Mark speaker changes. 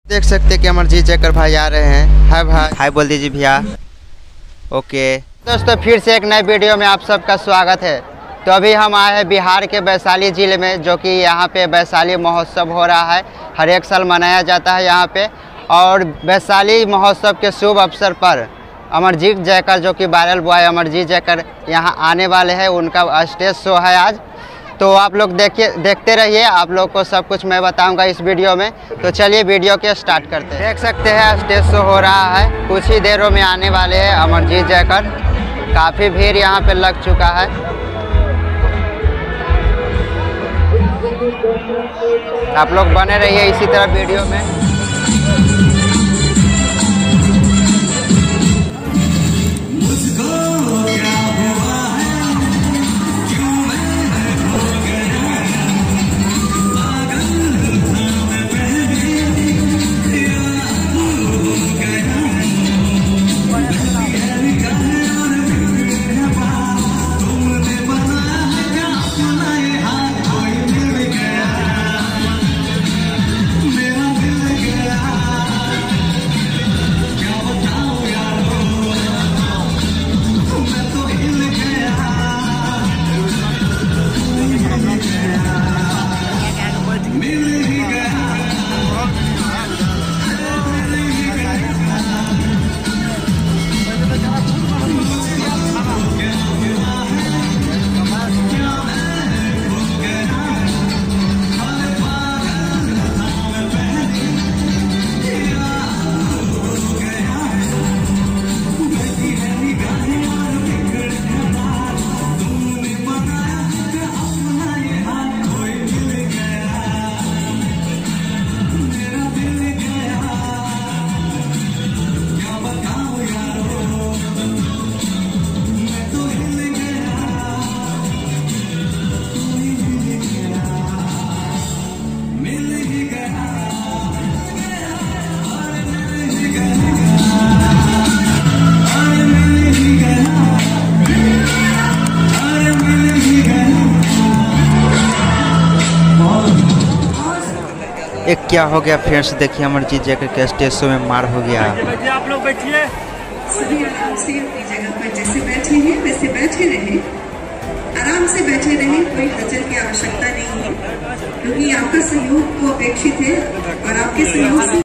Speaker 1: देख सकते हैं कि अमरजीत जैकर भाई आ रहे हैं। हाय भाई, हाय बोल दीजिए भैया। ओके दोस्तों, फिर से एक नए वीडियो में आप सबका स्वागत है। तो अभी हम आए हैं बिहार के वैशाली ज़िले में, जो कि यहाँ पे वैशाली महोत्सव हो रहा है। हर एक साल मनाया जाता है यहाँ पे। और वैशाली महोत्सव के शुभ अवसर पर अमरजीत जैकर, जो कि वायरल बॉय अमरजीत जैकर, यहाँ आने वाले हैं। उनका स्टेज शो है आज। तो आप लोग देखते रहिए, आप लोग को सब कुछ मैं बताऊंगा इस वीडियो में। तो चलिए वीडियो के स्टार्ट करते हैं। देख सकते हैं स्टेज शो हो रहा है, कुछ ही देरों में आने वाले हैं अमरजीत जैकर। काफ़ी भीड़ यहाँ पे लग चुका है। आप लोग बने रहिए इसी तरह वीडियो में। एक क्या हो गया फ्रेंड्स, देखिए अमरजीत जैकर के स्टेज शो में मार हो गया।
Speaker 2: आप लोग बैठिए,
Speaker 3: सभी आराम से अपनी जगह पर जैसे बैठे हैं वैसे बैठे रहें, आराम से बैठे रहें। कोई हलचल की आवश्यकता नहीं है, क्योंकि आपका सहयोग को अपेक्षित है और आपके सहयोग से